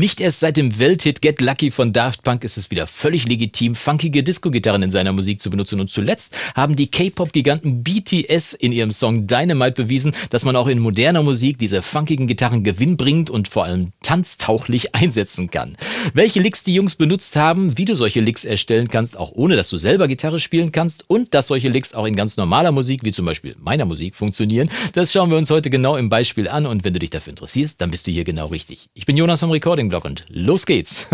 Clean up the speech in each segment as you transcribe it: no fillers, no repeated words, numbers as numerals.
Nicht erst seit dem Welthit Get Lucky von Daft Punk ist es wieder völlig legitim, funkige Disco-Gitarren in seiner Musik zu benutzen. Und zuletzt haben die K-Pop-Giganten BTS in ihrem Song Dynamite bewiesen, dass man auch in moderner Musik diese funkigen Gitarren gewinnbringend und vor allem tanztauchlich einsetzen kann. Welche Licks die Jungs benutzt haben, wie du solche Licks erstellen kannst, auch ohne dass du selber Gitarre spielen kannst und dass solche Licks auch in ganz normaler Musik, wie zum Beispiel meiner Musik, funktionieren, das schauen wir uns heute genau im Beispiel an. Und wenn du dich dafür interessierst, dann bist du hier genau richtig. Ich bin Jonas vom Recording Blog und los geht's!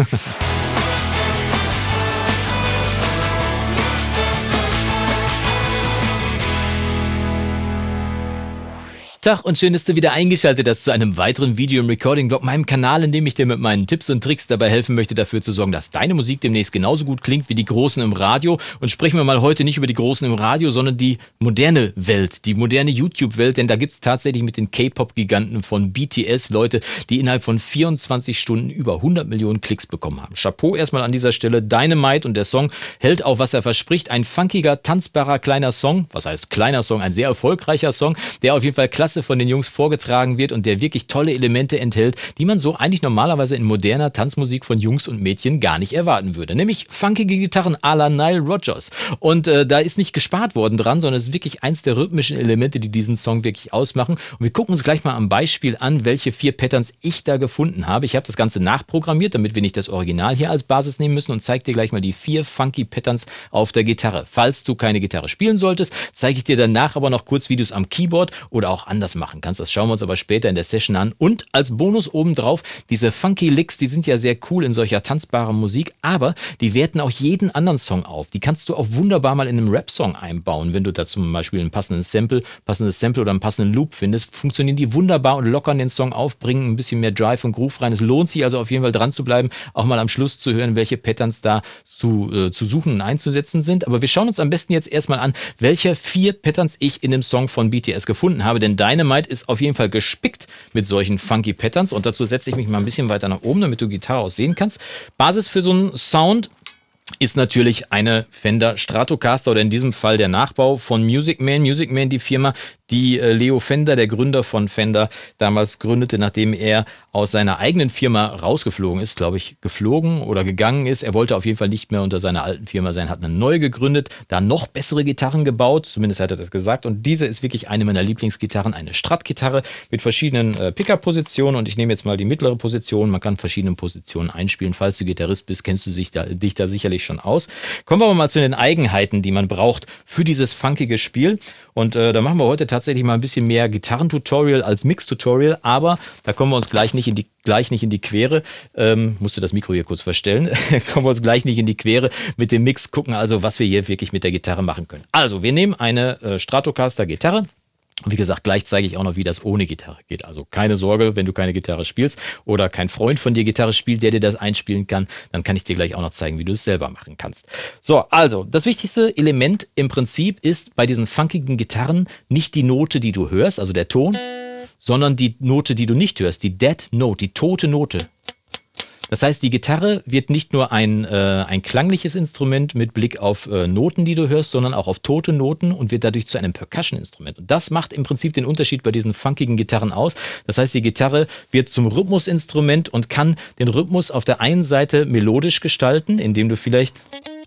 Tag und schön, dass du wieder eingeschaltet hast zu einem weiteren Video im Recording-Blog, meinem Kanal, in dem ich dir mit meinen Tipps und Tricks dabei helfen möchte, dafür zu sorgen, dass deine Musik demnächst genauso gut klingt wie die Großen im Radio. Und sprechen wir mal heute nicht über die Großen im Radio, sondern die moderne Welt, die moderne YouTube-Welt, denn da gibt es tatsächlich mit den K-Pop-Giganten von BTS Leute, die innerhalb von 24 Stunden über 100 Millionen Klicks bekommen haben. Chapeau erstmal an dieser Stelle, Dynamite, und der Song hält auch, was er verspricht. Ein funkiger, tanzbarer, kleiner Song, was heißt kleiner Song, ein sehr erfolgreicher Song, der auf jeden Fall klasse von den Jungs vorgetragen wird und der wirklich tolle Elemente enthält, die man so eigentlich normalerweise in moderner Tanzmusik von Jungs und Mädchen gar nicht erwarten würde. Nämlich funkige Gitarren à la Nile Rodgers. Und da ist nicht gespart worden dran, sondern es ist wirklich eins der rhythmischen Elemente, die diesen Song wirklich ausmachen. Und wir gucken uns gleich mal am Beispiel an, welche 4 Patterns ich da gefunden habe. Ich habe das Ganze nachprogrammiert, damit wir nicht das Original hier als Basis nehmen müssen, und zeige dir gleich mal die 4 funky Patterns auf der Gitarre. Falls du keine Gitarre spielen solltest, zeige ich dir danach aber noch kurz, wie du es am Keyboard oder auch anders machen kannst. Das schauen wir uns aber später in der Session an. Und als Bonus obendrauf, diese funky Licks, die sind ja sehr cool in solcher tanzbaren Musik, aber die werten auch jeden anderen Song auf. Die kannst du auch wunderbar mal in einem Rap-Song einbauen. Wenn du da zum Beispiel ein passendes Sample oder einen passenden Loop findest, funktionieren die wunderbar und lockern den Song auf, bringen ein bisschen mehr Drive und Groove rein. Es lohnt sich also auf jeden Fall dran zu bleiben, auch mal am Schluss zu hören, welche Patterns da zu suchen und einzusetzen sind. Aber wir schauen uns am besten jetzt erstmal an, welche 4 Patterns ich in dem Song von BTS gefunden habe, denn Dynamite ist auf jeden Fall gespickt mit solchen funky Patterns, und dazu setze ich mich mal ein bisschen weiter nach oben, damit du Gitarre auch sehen kannst. Basis für so einen Sound ist natürlich eine Fender Stratocaster oder in diesem Fall der Nachbau von Music Man. Music Man, die Firma, die Leo Fender, der Gründer von Fender, damals gründete, nachdem er aus seiner eigenen Firma rausgeflogen ist, glaube ich, geflogen oder gegangen ist. Er wollte auf jeden Fall nicht mehr unter seiner alten Firma sein, hat eine neue gegründet, da noch bessere Gitarren gebaut, zumindest hat er das gesagt. Und diese ist wirklich eine meiner Lieblingsgitarren, eine Strat-Gitarre mit verschiedenen Pickup-Positionen. Und ich nehme jetzt mal die mittlere Position. Man kann verschiedene Positionen einspielen. Falls du Gitarrist bist, kennst du dich da sicherlich schon aus. Kommen wir aber mal zu den Eigenheiten, die man braucht für dieses funkige Spiel. Und da machen wir heute tatsächlich mal ein bisschen mehr Gitarrentutorial als Mix-Tutorial, aber da kommen wir uns gleich nicht in die Quere. Musste das Mikro hier kurz verstellen. Kommen wir uns gleich nicht in die Quere mit dem Mix, gucken also, was wir hier wirklich mit der Gitarre machen können. Also, wir nehmen eine Stratocaster-Gitarre. Und wie gesagt, gleich zeige ich auch noch, wie das ohne Gitarre geht. Also keine Sorge, wenn du keine Gitarre spielst oder kein Freund von dir Gitarre spielt, der dir das einspielen kann, dann kann ich dir gleich auch noch zeigen, wie du es selber machen kannst. So, also das wichtigste Element im Prinzip ist bei diesen funkigen Gitarren nicht die Note, die du hörst, also der Ton, sondern die Note, die du nicht hörst, die Dead Note, die tote Note. Das heißt, die Gitarre wird nicht nur ein klangliches Instrument mit Blick auf Noten, die du hörst, sondern auch auf tote Noten und wird dadurch zu einem Percussion-Instrument. Und das macht im Prinzip den Unterschied bei diesen funkigen Gitarren aus. Das heißt, die Gitarre wird zum Rhythmusinstrument und kann den Rhythmus auf der einen Seite melodisch gestalten, indem du vielleicht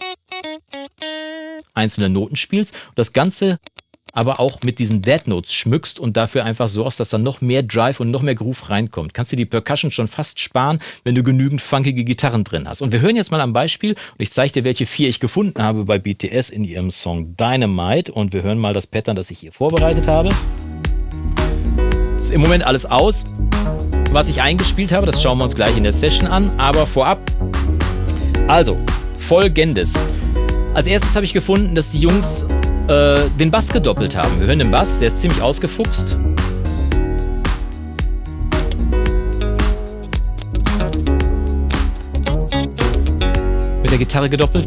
einzelne Noten spielst. Und das Ganze aber auch mit diesen Dead Notes schmückst und dafür einfach sorgst, dass dann noch mehr Drive und noch mehr Groove reinkommt. Kannst du die Percussion schon fast sparen, wenn du genügend funkige Gitarren drin hast. Und wir hören jetzt mal am Beispiel, und ich zeige dir, welche 4 ich gefunden habe bei BTS in ihrem Song Dynamite. Und wir hören mal das Pattern, das ich hier vorbereitet habe. Ist im Moment alles aus, was ich eingespielt habe. Das schauen wir uns gleich in der Session an. Aber vorab, also Folgendes. Als erstes habe ich gefunden, dass die Jungs den Bass gedoppelt haben. Wir hören den Bass, der ist ziemlich ausgefuchst. Mit der Gitarre gedoppelt.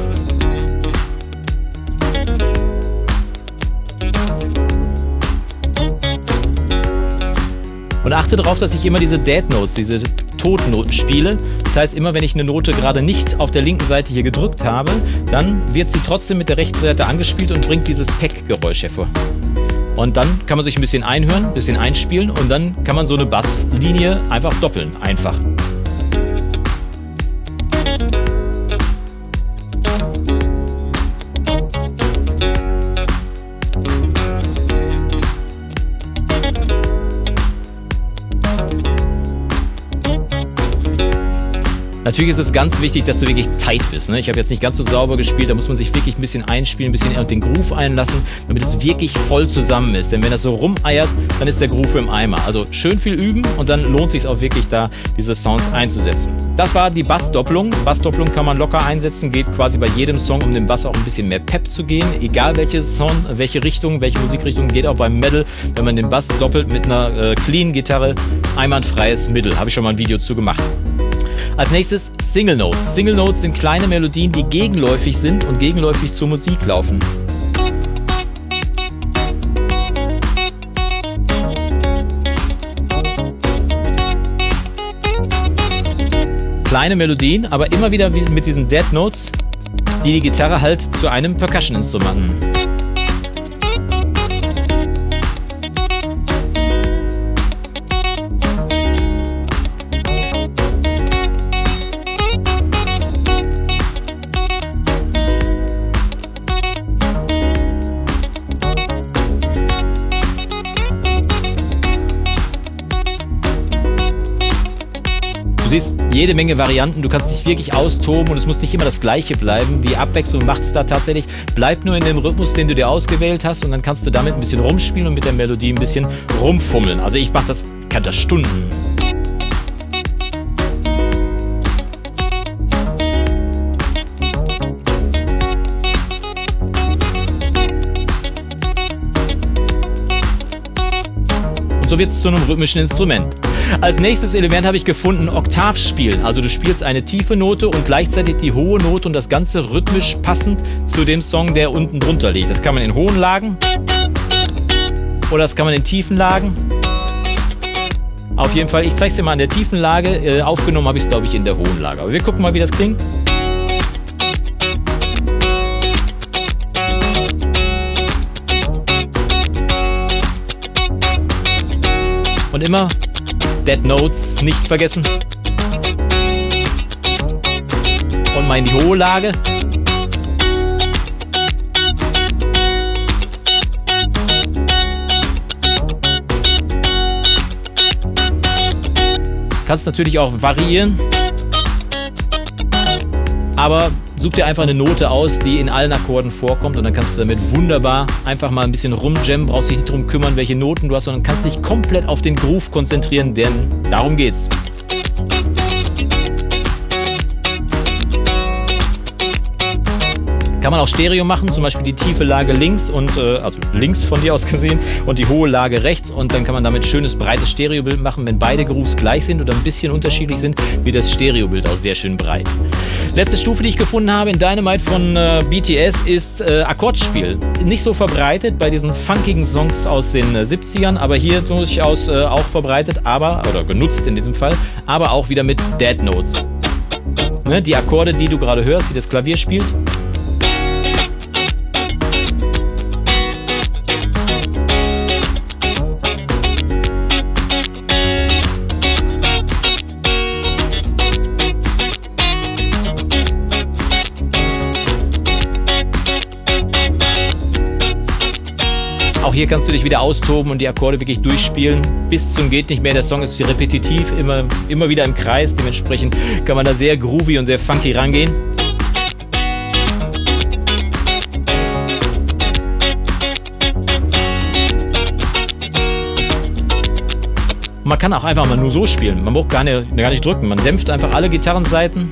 Und achte darauf, dass ich immer diese Dead Notes, diese Totnoten spiele. Das heißt, immer wenn ich eine Note gerade nicht auf der linken Seite hier gedrückt habe, dann wird sie trotzdem mit der rechten Seite angespielt und bringt dieses Peck-Geräusch hervor. Und dann kann man sich ein bisschen einhören, ein bisschen einspielen und dann kann man so eine Basslinie einfach doppeln. Einfach. Natürlich ist es ganz wichtig, dass du wirklich tight bist. Ne? Ich habe jetzt nicht ganz so sauber gespielt, da muss man sich wirklich ein bisschen einspielen, ein bisschen den Groove einlassen, damit es wirklich voll zusammen ist. Denn wenn das so rumeiert, dann ist der Groove im Eimer. Also schön viel üben und dann lohnt es sich auch wirklich da, diese Sounds einzusetzen. Das war die Bassdoppelung. Bassdoppelung kann man locker einsetzen, geht quasi bei jedem Song, um dem Bass auch ein bisschen mehr Pep zu gehen. Egal welche Sound, welche Richtung, welche Musikrichtung, geht auch beim Metal, wenn man den Bass doppelt mit einer clean Gitarre, einwandfreies Mittel. Habe ich schon mal ein Video zu gemacht. Als nächstes Single Notes. Single Notes sind kleine Melodien, die gegenläufig sind und gegenläufig zur Musik laufen. Kleine Melodien, aber immer wieder mit diesen Dead Notes, die Gitarre halt zu einem Percussion-Instrument machen. Du siehst jede Menge Varianten, du kannst dich wirklich austoben und es muss nicht immer das Gleiche bleiben. Die Abwechslung macht es da tatsächlich. Bleib nur in dem Rhythmus, den du dir ausgewählt hast und dann kannst du damit ein bisschen rumspielen und mit der Melodie ein bisschen rumfummeln. Also ich mache das, kann das Stunden. Und so wird es zu einem rhythmischen Instrument. Als nächstes Element habe ich gefunden Oktavspielen. Also du spielst eine tiefe Note und gleichzeitig die hohe Note und das Ganze rhythmisch passend zu dem Song, der unten drunter liegt. Das kann man in hohen Lagen oder das kann man in tiefen Lagen. Auf jeden Fall, ich zeige es dir mal in der tiefen Lage. Aufgenommen habe ich es, glaube ich, in der hohen Lage. Aber wir gucken mal, wie das klingt. Und immer Dead Notes nicht vergessen. Und mal in die hohe Lage. Kannst natürlich auch variieren. Aber such dir einfach eine Note aus, die in allen Akkorden vorkommt und dann kannst du damit wunderbar einfach mal ein bisschen rumjammen, brauchst dich nicht darum kümmern, welche Noten du hast, sondern kannst dich komplett auf den Groove konzentrieren, denn darum geht's. Kann man auch Stereo machen, zum Beispiel die tiefe Lage links und also links von dir aus gesehen und die hohe Lage rechts und dann kann man damit schönes breites Stereobild machen. Wenn beide Grooves gleich sind oder ein bisschen unterschiedlich sind, wird das Stereobild auch sehr schön breit. Letzte Stufe, die ich gefunden habe in Dynamite von BTS ist Akkordspiel. Nicht so verbreitet bei diesen funkigen Songs aus den 70ern, aber hier durchaus auch verbreitet, oder genutzt in diesem Fall, aber auch wieder mit Dead Notes. Ne, die Akkorde, die du gerade hörst, die das Klavier spielt. Auch hier kannst du dich wieder austoben und die Akkorde wirklich durchspielen bis zum geht nicht mehr. Der Song ist repetitiv, immer wieder im Kreis. Dementsprechend kann man da sehr groovy und sehr funky rangehen. Man kann auch einfach mal nur so spielen. Man braucht gar nicht drücken. Man dämpft einfach alle Gitarrenseiten.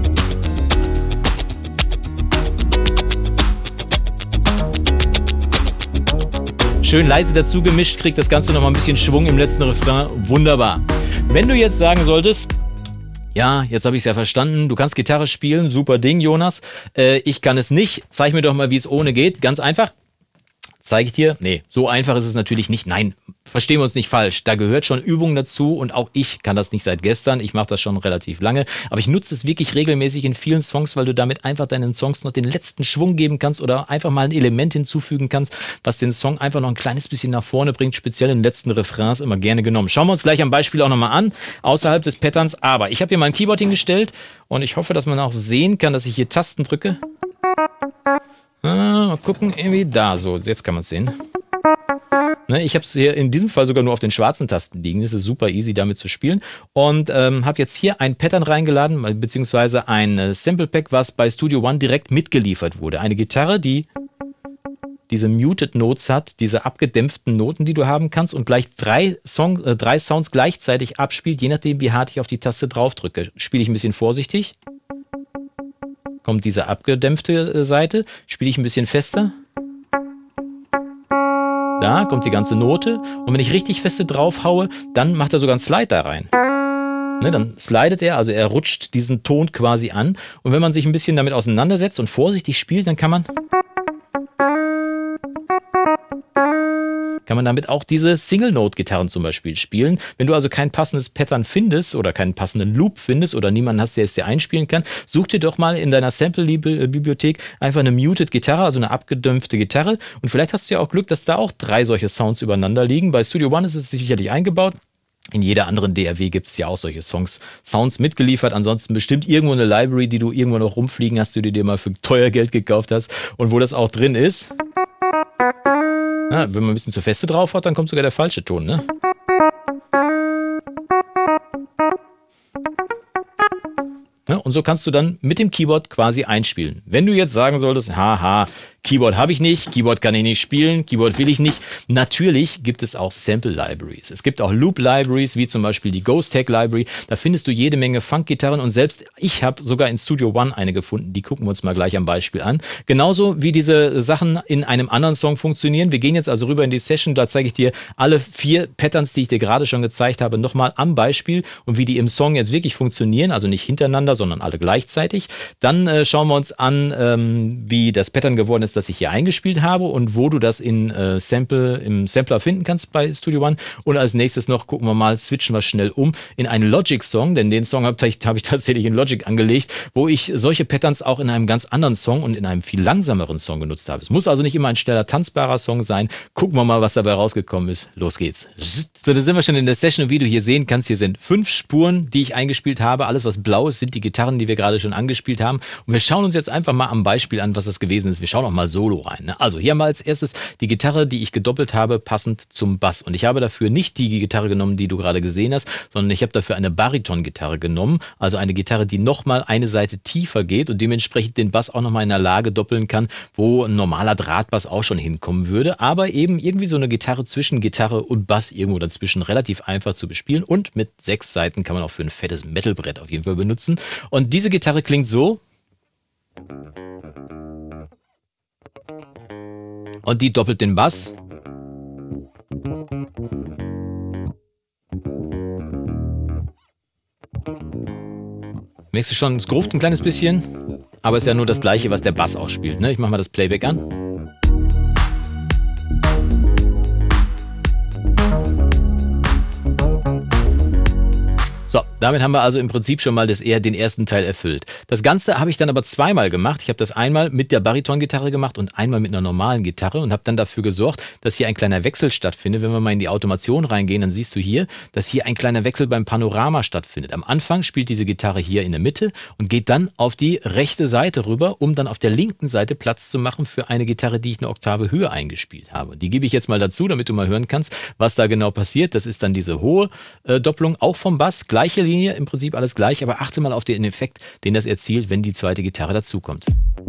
Schön leise dazu gemischt, kriegt das Ganze nochmal ein bisschen Schwung im letzten Refrain. Wunderbar. Wenn du jetzt sagen solltest, ja, jetzt habe ich es ja verstanden, du kannst Gitarre spielen, super Ding, Jonas. Ich kann es nicht. Zeig mir doch mal, wie es ohne geht. Ganz einfach. Zeige ich dir? Nee, so einfach ist es natürlich nicht. Nein, verstehen wir uns nicht falsch. Da gehört schon Übung dazu und auch ich kann das nicht seit gestern. Ich mache das schon relativ lange, aber ich nutze es wirklich regelmäßig in vielen Songs, weil du damit einfach deinen Songs noch den letzten Schwung geben kannst oder einfach mal ein Element hinzufügen kannst, was den Song einfach noch ein kleines bisschen nach vorne bringt, speziell in den letzten Refrains immer gerne genommen. Schauen wir uns gleich am Beispiel auch nochmal an, außerhalb des Patterns, aber ich habe hier mal ein Keyboard hingestellt und ich hoffe, dass man auch sehen kann, dass ich hier Tasten drücke. Mal gucken, irgendwie da, so, jetzt kann man es sehen. Ne, ich habe es hier in diesem Fall sogar nur auf den schwarzen Tasten liegen. Das ist super easy damit zu spielen. Und habe jetzt hier ein Pattern reingeladen, beziehungsweise ein Sample Pack, was bei Studio One direkt mitgeliefert wurde. Eine Gitarre, die diese Muted Notes hat, diese abgedämpften Noten, die du haben kannst und gleich drei Sounds gleichzeitig abspielt, je nachdem, wie hart ich auf die Taste drauf drücke. Spiele ich ein bisschen vorsichtig, kommt diese abgedämpfte Seite, spiele ich ein bisschen fester. Da kommt die ganze Note und wenn ich richtig feste drauf haue, dann macht er sogar einen Slide da rein. Ne, dann slidet er, also er rutscht diesen Ton quasi an und wenn man sich ein bisschen damit auseinandersetzt und vorsichtig spielt, dann kann man damit auch diese Single-Note-Gitarren zum Beispiel spielen. Wenn du also kein passendes Pattern findest oder keinen passenden Loop findest oder niemanden hast, der es dir einspielen kann, such dir doch mal in deiner Sample-Bibliothek einfach eine Muted-Gitarre, also eine abgedämpfte Gitarre und vielleicht hast du ja auch Glück, dass da auch 3 solche Sounds übereinander liegen. Bei Studio One ist es sicherlich eingebaut. In jeder anderen DAW gibt es ja auch solche Sounds mitgeliefert. Ansonsten bestimmt irgendwo eine Library, die du irgendwo noch rumfliegen hast, die du dir mal für teuer Geld gekauft hast und wo das auch drin ist. Ja, wenn man ein bisschen zu feste drauf hat, dann kommt sogar der falsche Ton, ne? Ja, und so kannst du dann mit dem Keyboard quasi einspielen. Wenn du jetzt sagen solltest, haha, Keyboard habe ich nicht, Keyboard kann ich nicht spielen, Keyboard will ich nicht. Natürlich gibt es auch Sample-Libraries. Es gibt auch Loop-Libraries, wie zum Beispiel die Ghost Tag Library. Da findest du jede Menge Funk-Gitarren und selbst ich habe sogar in Studio One eine gefunden. Die gucken wir uns mal gleich am Beispiel an. Genauso wie diese Sachen in einem anderen Song funktionieren. Wir gehen jetzt also rüber in die Session. Da zeige ich dir alle 4 Patterns, die ich dir gerade schon gezeigt habe, nochmal am Beispiel und wie die im Song jetzt wirklich funktionieren. Also nicht hintereinander, sondern alle gleichzeitig. Dann schauen wir uns an, wie das Pattern geworden ist, das ich hier eingespielt habe und wo du das im Sampler finden kannst bei Studio One. Und als nächstes noch gucken wir mal, switchen wir schnell um in einen Logic-Song, denn den Song habe ich tatsächlich in Logic angelegt, wo ich solche Patterns auch in einem ganz anderen Song und in einem viel langsameren Song genutzt habe. Es muss also nicht immer ein schneller, tanzbarer Song sein. Gucken wir mal, was dabei rausgekommen ist. Los geht's. So, da sind wir schon in der Session und wie du hier sehen kannst, hier sind 5 Spuren, die ich eingespielt habe. Alles, was blau ist, sind die Gitarren, die wir gerade schon angespielt haben. Und wir schauen uns jetzt einfach mal am Beispiel an, was das gewesen ist. Wir schauen auch mal Solo rein. Ne? Also hier haben wir als erstes die Gitarre, die ich gedoppelt habe, passend zum Bass. Und ich habe dafür nicht die Gitarre genommen, die du gerade gesehen hast, sondern ich habe dafür eine Bariton-Gitarre genommen. Also eine Gitarre, die nochmal eine Seite tiefer geht und dementsprechend den Bass auch nochmal in der Lage doppeln kann, wo ein normaler Drahtbass auch schon hinkommen würde. Aber eben irgendwie so eine Gitarre zwischen Gitarre und Bass irgendwo dazwischen relativ einfach zu bespielen. Und mit 6 Seiten kann man auch für ein fettes Metalbrett auf jeden Fall benutzen. Und diese Gitarre klingt so. Und die doppelt den Bass. Merkst du schon, es gruft ein kleines bisschen, aber es ist ja nur das Gleiche, was der Bass ausspielt. Ne? Ich mache mal das Playback an. So, damit haben wir also im Prinzip schon mal den ersten Teil erfüllt. Das Ganze habe ich dann aber zweimal gemacht. Ich habe das einmal mit der Bariton-Gitarre gemacht und einmal mit einer normalen Gitarre und habe dann dafür gesorgt, dass hier ein kleiner Wechsel stattfindet. Wenn wir mal in die Automation reingehen, dann siehst du hier, dass hier ein kleiner Wechsel beim Panorama stattfindet. Am Anfang spielt diese Gitarre hier in der Mitte und geht dann auf die rechte Seite rüber, um dann auf der linken Seite Platz zu machen für eine Gitarre, die ich eine Oktave höher eingespielt habe. Die gebe ich jetzt mal dazu, damit du mal hören kannst, was da genau passiert. Das ist dann diese hohe Doppelung, auch vom Bass. Gleiche Linie, im Prinzip alles gleich, aber achte mal auf den Effekt, den das erzielt, wenn die zweite Gitarre dazukommt.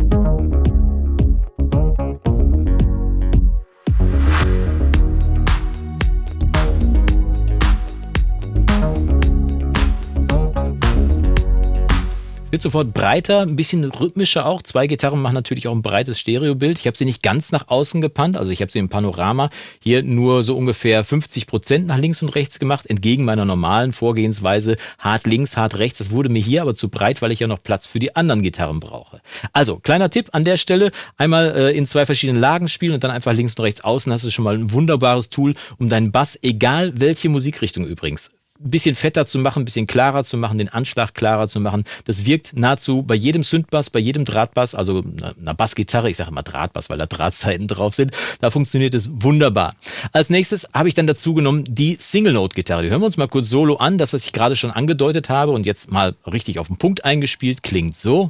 Es wird sofort breiter, ein bisschen rhythmischer auch. 2 Gitarren machen natürlich auch ein breites Stereobild. Ich habe sie nicht ganz nach außen gepannt, also ich habe sie im Panorama hier nur so ungefähr 50% nach links und rechts gemacht, entgegen meiner normalen Vorgehensweise, hart links, hart rechts. Das wurde mir hier aber zu breit, weil ich ja noch Platz für die anderen Gitarren brauche. Also, kleiner Tipp an der Stelle, einmal in 2 verschiedenen Lagen spielen und dann einfach links und rechts außen. Das ist schon mal ein wunderbares Tool, um deinen Bass, egal welche Musikrichtung übrigens, ein bisschen fetter zu machen, ein bisschen klarer zu machen, den Anschlag klarer zu machen. Das wirkt nahezu bei jedem Synthbass, bei jedem Drahtbass, also einer Bassgitarre, ich sage immer Drahtbass, weil da Drahtseiten drauf sind, da funktioniert es wunderbar. Als nächstes habe ich dann dazu genommen die Single-Note-Gitarre. Die hören wir uns mal kurz solo an, das, was ich gerade schon angedeutet habe und jetzt mal richtig auf den Punkt eingespielt, klingt so.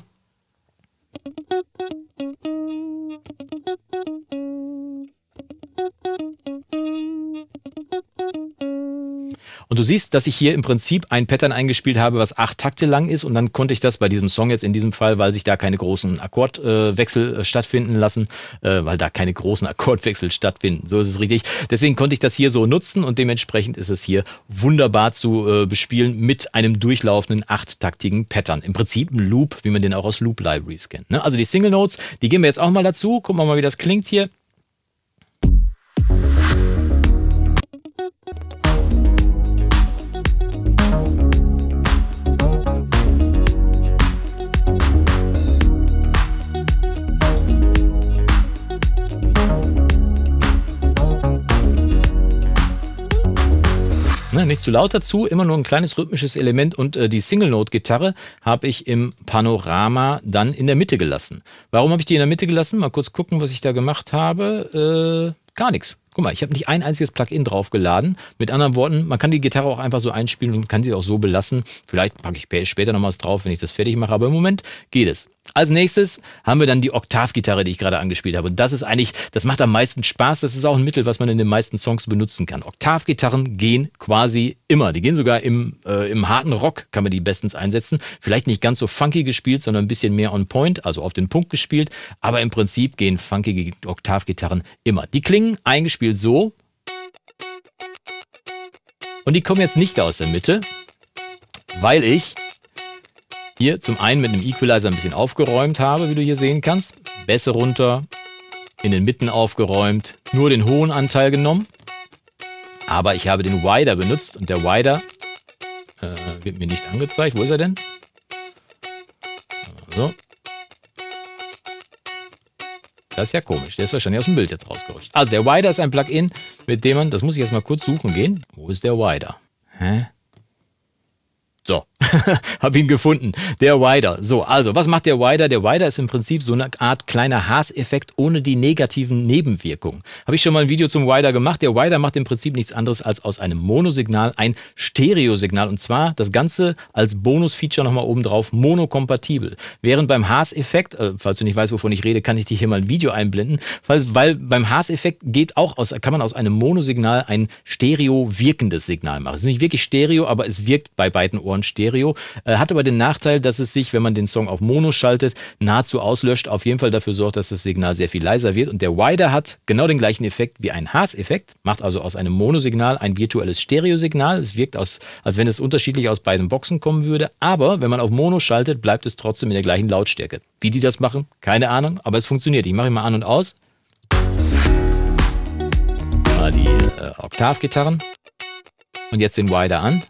Und du siehst, dass ich hier im Prinzip ein Pattern eingespielt habe, was 8 Takte lang ist. Und dann konnte ich das bei diesem Song jetzt in diesem Fall, weil sich da keine großen Akkordwechsel stattfinden lassen, weil da keine großen Akkordwechsel stattfinden. So ist es richtig. Deswegen konnte ich das hier so nutzen und dementsprechend ist es hier wunderbar zu bespielen mit einem durchlaufenden 8-taktigen Pattern. Im Prinzip ein Loop, wie man den auch aus Loop Libraries kennt. Ne? Also die Single Notes, die gehen wir jetzt auch mal dazu. Gucken wir mal, wie das klingt hier. Nicht zu laut dazu, immer nur ein kleines rhythmisches Element und die Single-Note-Gitarre habe ich im Panorama dann in der Mitte gelassen. Warum habe ich die in der Mitte gelassen? Mal kurz gucken, was ich da gemacht habe. Gar nichts. Guck mal, ich habe nicht ein einziges Plugin draufgeladen. Mit anderen Worten, man kann die Gitarre auch einfach so einspielen und kann sie auch so belassen. Vielleicht packe ich später noch was drauf, wenn ich das fertig mache, aber im Moment geht es. Als nächstes haben wir dann die Oktavgitarre, die ich gerade angespielt habe. Und das ist eigentlich, das macht am meisten Spaß. Das ist auch ein Mittel, was man in den meisten Songs benutzen kann. Oktavgitarren gehen quasi immer. Die gehen sogar im harten Rock, kann man die bestens einsetzen. Vielleicht nicht ganz so funky gespielt, sondern ein bisschen mehr on point, also auf den Punkt gespielt. Aber im Prinzip gehen funkige Oktavgitarren immer. Die klingen eingespielt so. Und die kommen jetzt nicht aus der Mitte, weil ich hier zum einen mit einem Equalizer ein bisschen aufgeräumt habe, wie du hier sehen kannst. Bässe runter, in den Mitten aufgeräumt, nur den hohen Anteil genommen. Aber ich habe den Wider benutzt und der Wider wird mir nicht angezeigt. Wo ist er denn? So. Das ist ja komisch. Der ist wahrscheinlich aus dem Bild jetzt rausgerutscht. Also der Wider ist ein Plugin, mit dem man, das muss ich jetzt mal kurz suchen gehen. Wo ist der Wider? Hä? So, habe ihn gefunden. Der Wider. So, also, was macht der Wider? Der Wider ist im Prinzip so eine Art kleiner Haas-Effekt ohne die negativen Nebenwirkungen. Habe ich schon mal ein Video zum Wider gemacht. Der Wider macht im Prinzip nichts anderes als aus einem Monosignal ein Stereosignal. Und zwar das Ganze als Bonus-Feature nochmal oben drauf monokompatibel. Während beim Haas-Effekt, falls du nicht weißt, wovon ich rede, kann ich dir hier mal ein Video einblenden. Weil beim Haas-Effekt kann man aus einem Monosignal ein stereo-wirkendes Signal machen. Es ist nicht wirklich Stereo, aber es wirkt bei beiden Ohren Stereo. Hat aber den Nachteil, dass es sich, wenn man den Song auf Mono schaltet, nahezu auslöscht. Auf jeden Fall dafür sorgt, dass das Signal sehr viel leiser wird. Und der Wider hat genau den gleichen Effekt wie ein Haas-Effekt. Macht also aus einem Monosignal ein virtuelles Stereosignal. Es wirkt als wenn es unterschiedlich aus beiden Boxen kommen würde. Aber wenn man auf Mono schaltet, bleibt es trotzdem in der gleichen Lautstärke. Wie die das machen, keine Ahnung, aber es funktioniert. Ich mache ihn mal an und aus. Mal die Oktavgitarren. Und jetzt den Wider an.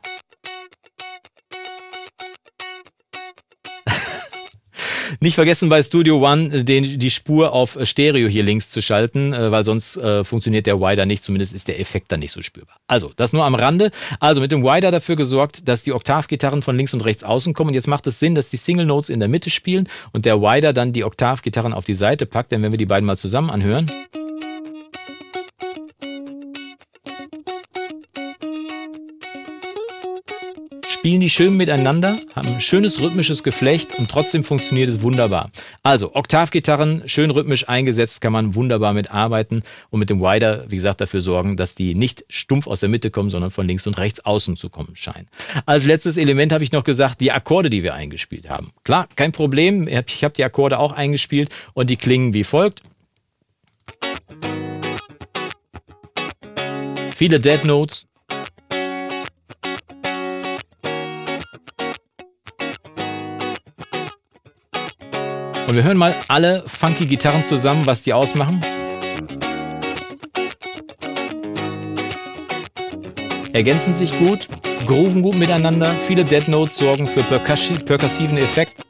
Nicht vergessen, bei Studio One die Spur auf Stereo hier links zu schalten, weil sonst funktioniert der Wider nicht, zumindest ist der Effekt dann nicht so spürbar. Also, das nur am Rande. Also mit dem Wider dafür gesorgt, dass die Oktavgitarren von links und rechts außen kommen. Und jetzt macht es Sinn, dass die Single Notes in der Mitte spielen und der Wider dann die Oktavgitarren auf die Seite packt. Denn wenn wir die beiden mal zusammen anhören, spielen die schön miteinander, haben ein schönes rhythmisches Geflecht und trotzdem funktioniert es wunderbar. Also Oktavgitarren, schön rhythmisch eingesetzt, kann man wunderbar mitarbeiten und mit dem Wider, wie gesagt, dafür sorgen, dass die nicht stumpf aus der Mitte kommen, sondern von links und rechts außen zu kommen scheinen. Als letztes Element habe ich noch gesagt, die Akkorde, die wir eingespielt haben. Klar, kein Problem, ich habe die Akkorde auch eingespielt und die klingen wie folgt. Viele Dead Notes. Und wir hören mal alle funky Gitarren zusammen, was die ausmachen. Ergänzen sich gut, grooven gut miteinander. Viele Dead Notes sorgen für perkussiven Effekt.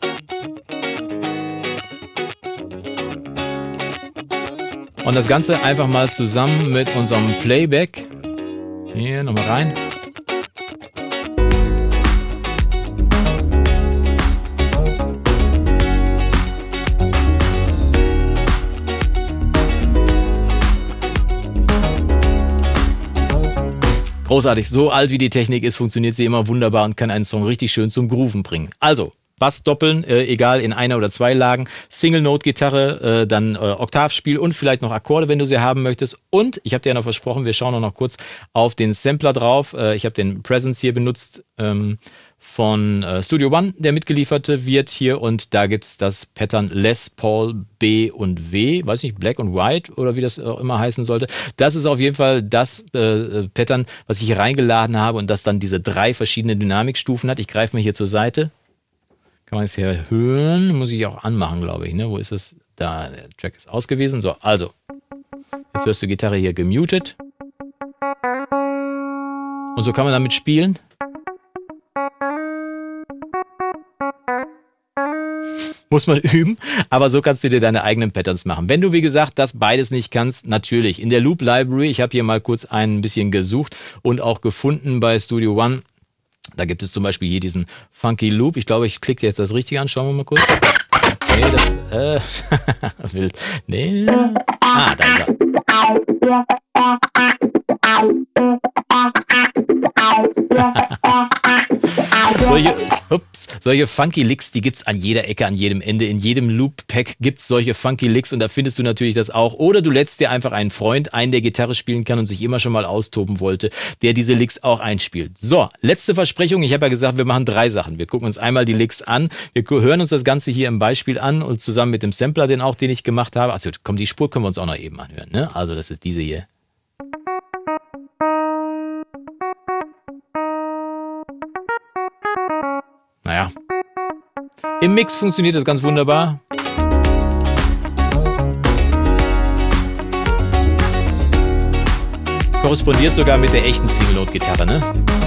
Und das Ganze einfach mal zusammen mit unserem Playback. Hier nochmal rein. Großartig, so alt wie die Technik ist, funktioniert sie immer wunderbar und kann einen Song richtig schön zum Grooven bringen. Also, Bass doppeln, egal in einer oder zwei Lagen, Single-Note-Gitarre, dann Oktavspiel und vielleicht noch Akkorde, wenn du sie haben möchtest. Und ich habe dir ja noch versprochen, wir schauen noch kurz auf den Sampler drauf. Ich habe den Presence hier benutzt von Studio One, der mitgeliefert wird hier, und da gibt es das Pattern Les Paul B und W, weiß nicht, Black und White oder wie das auch immer heißen sollte. Das ist auf jeden Fall das Pattern, was ich hier reingeladen habe und das dann diese 3 verschiedene Dynamikstufen hat. Ich greife mir hier zur Seite. Kann man es hier hören? Muss ich auch anmachen, glaube ich. Ne? Wo ist es? Da, der Track ist ausgewiesen. So, also. Jetzt hörst du Gitarre hier gemutet. Und so kann man damit spielen. Muss man üben, aber so kannst du dir deine eigenen Patterns machen. Wenn du, wie gesagt, das beides nicht kannst, natürlich. In der Loop Library, ich habe hier mal kurz ein bisschen gesucht und auch gefunden bei Studio One. Da gibt es zum Beispiel hier diesen Funky Loop. Ich glaube, ich klicke jetzt das Richtige an. Schauen wir mal kurz. Nee, das, wild. Nee. Ah, da ist er. Solche Funky Licks, die gibt es an jeder Ecke, an jedem Ende. In jedem Loop-Pack gibt es solche Funky Licks und da findest du natürlich das auch. Oder du lädst dir einfach einen Freund ein, der Gitarre spielen kann und sich immer schon mal austoben wollte, der diese Licks auch einspielt. So, letzte Versprechung. Ich habe ja gesagt, wir machen 3 Sachen. Wir gucken uns einmal die Licks an. Wir hören uns das Ganze hier im Beispiel an und zusammen mit dem Sampler, den ich gemacht habe. Also komm, die Spur können wir uns auch noch eben anhören. Ne? Also das ist diese hier. Naja, im Mix funktioniert das ganz wunderbar. Korrespondiert sogar mit der echten Single-Note-Gitarre, ne?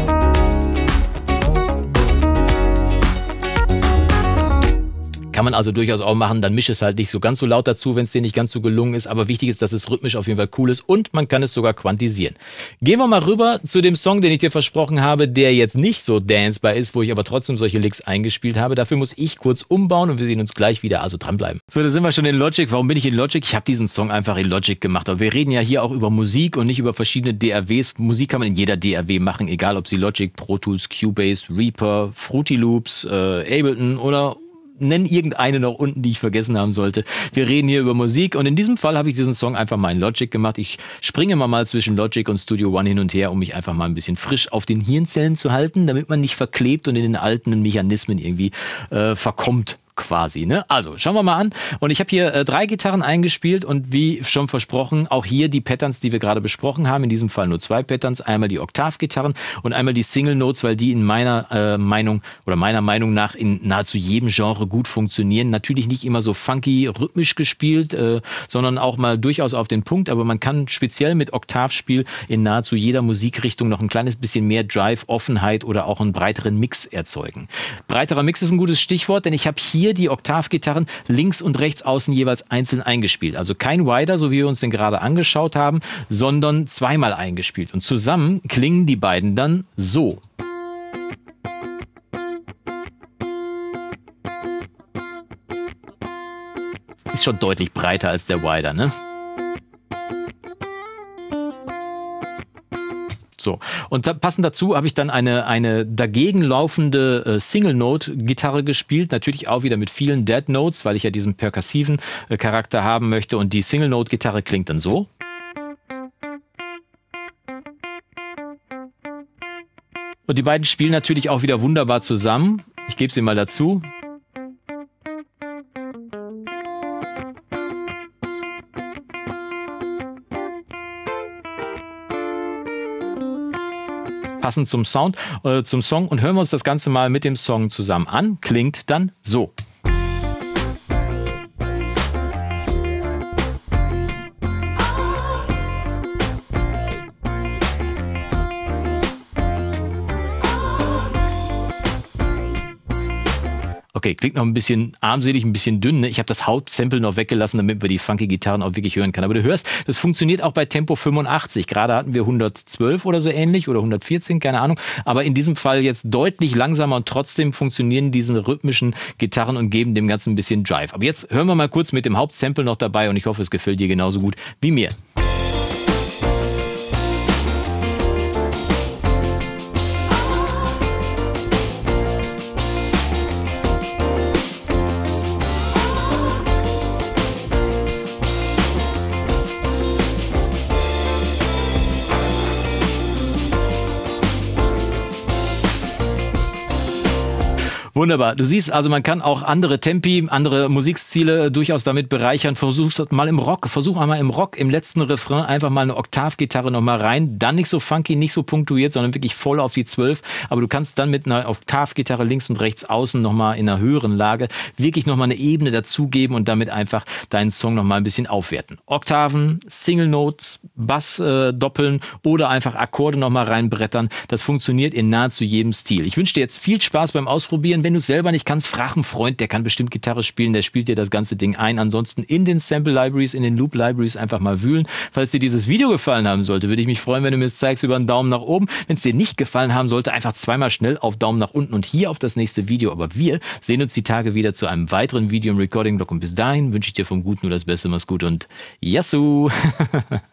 Kann man also durchaus auch machen, dann mische es halt nicht so ganz so laut dazu, wenn es dir nicht ganz so gelungen ist, aber wichtig ist, dass es rhythmisch auf jeden Fall cool ist und man kann es sogar quantisieren. Gehen wir mal rüber zu dem Song, den ich dir versprochen habe, der jetzt nicht so dancebar ist, wo ich aber trotzdem solche Licks eingespielt habe. Dafür muss ich kurz umbauen und wir sehen uns gleich wieder, also dranbleiben. So, da sind wir schon in Logic. Warum bin ich in Logic? Ich habe diesen Song einfach in Logic gemacht, aber wir reden ja hier auch über Musik und nicht über verschiedene DAWs. Musik kann man in jeder DAW machen, egal ob sie Logic, Pro Tools, Cubase, Reaper, Fruity Loops, Ableton oder nenn irgendeine noch unten, die ich vergessen haben sollte. Wir reden hier über Musik und in diesem Fall habe ich diesen Song einfach mal in Logic gemacht. Ich springe mal zwischen Logic und Studio One hin und her, um mich einfach mal ein bisschen frisch auf den Hirnzellen zu halten, damit man nicht verklebt und in den alten Mechanismen irgendwie verkommt. Quasi, ne? Also, schauen wir mal an. Und ich habe hier 3 Gitarren eingespielt und wie schon versprochen, auch hier die Patterns, die wir gerade besprochen haben. In diesem Fall nur 2 Patterns. Einmal die Oktavgitarren und einmal die Single Notes, weil die in meiner Meinung nach in nahezu jedem Genre gut funktionieren. Natürlich nicht immer so funky, rhythmisch gespielt, sondern auch mal durchaus auf den Punkt. Aber man kann speziell mit Oktavspiel in nahezu jeder Musikrichtung noch ein kleines bisschen mehr Drive, Offenheit oder auch einen breiteren Mix erzeugen. Breiterer Mix ist ein gutes Stichwort, denn ich habe hier die Oktavgitarren links und rechts außen jeweils einzeln eingespielt. Also kein Wider, so wie wir uns den gerade angeschaut haben, sondern zweimal eingespielt. Und zusammen klingen die beiden dann so. Ist schon deutlich breiter als der Wider, ne? So, und passend dazu habe ich dann eine dagegen laufende Single-Note-Gitarre gespielt, natürlich auch wieder mit vielen Dead Notes, weil ich ja diesen perkussiven Charakter haben möchte und die Single-Note-Gitarre klingt dann so. Und die beiden spielen natürlich auch wieder wunderbar zusammen. Ich gebe sie mal dazu. Passend zum Sound, zum Song und hören wir uns das Ganze mal mit dem Song zusammen an. Klingt dann so. Okay, klingt noch ein bisschen armselig, ein bisschen dünn. Ne? Ich habe das Hauptsample noch weggelassen, damit wir die funky Gitarren auch wirklich hören können. Aber du hörst, das funktioniert auch bei Tempo 85. Gerade hatten wir 112 oder so ähnlich oder 114, keine Ahnung. Aber in diesem Fall jetzt deutlich langsamer und trotzdem funktionieren diese rhythmischen Gitarren und geben dem Ganzen ein bisschen Drive. Aber jetzt hören wir mal kurz mit dem Hauptsample noch dabei und ich hoffe, es gefällt dir genauso gut wie mir. Wunderbar. Du siehst also, man kann auch andere Tempi, andere Musikstile durchaus damit bereichern. Versuch einmal im Rock, im letzten Refrain einfach mal eine Oktavgitarre nochmal rein. Dann nicht so funky, nicht so punktuiert, sondern wirklich voll auf die 12. Aber du kannst dann mit einer Oktavgitarre links und rechts außen nochmal in einer höheren Lage wirklich nochmal eine Ebene dazugeben und damit einfach deinen Song nochmal ein bisschen aufwerten. Oktaven, Single Notes, Bass doppeln oder einfach Akkorde nochmal reinbrettern. Das funktioniert in nahezu jedem Stil. Ich wünsche dir jetzt viel Spaß beim Ausprobieren. Wenn du es selber nicht kannst, frag einen Freund, der kann bestimmt Gitarre spielen, der spielt dir das ganze Ding ein. Ansonsten in den Sample Libraries, in den Loop Libraries einfach mal wühlen. Falls dir dieses Video gefallen haben sollte, würde ich mich freuen, wenn du mir es zeigst über einen Daumen nach oben. Wenn es dir nicht gefallen haben sollte, einfach zweimal schnell auf Daumen nach unten und hier auf das nächste Video. Aber wir sehen uns die Tage wieder zu einem weiteren Video im Recording-Blog und bis dahin wünsche ich dir vom Guten nur das Beste. Mach's gut und Yassou!